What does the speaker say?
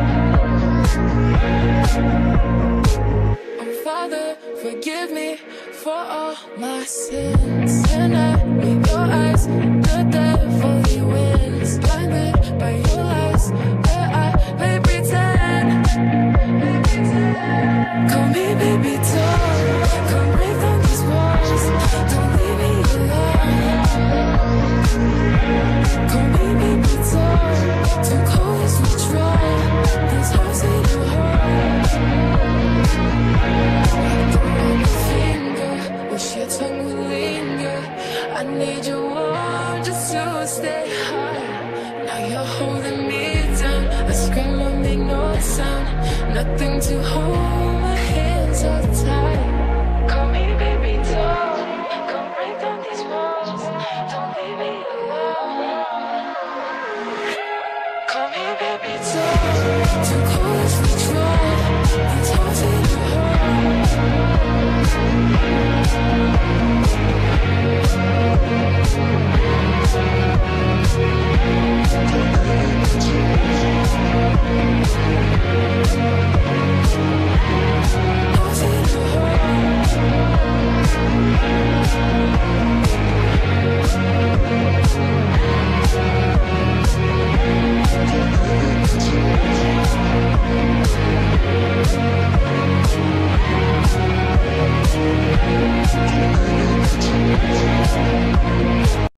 Oh Father, forgive me for all my sins. And I with your eyes, the devil he wins. Blinded by your lies, where I may pretend. Call me baby doll, come break down these walls. Don't leave me alone. Call me baby doll, too cold is withdrawal. This house ain't a home. On your finger, wish your tongue would linger. I need your warmth just to stay high. Now you're holding me down. I scream, I make no sound. Nothing to hold, my hands are tied. Call me baby doll, come break down these walls. Don't leave me alone. Call me baby doll, too cold as withdrawal. These hearts ain't a home.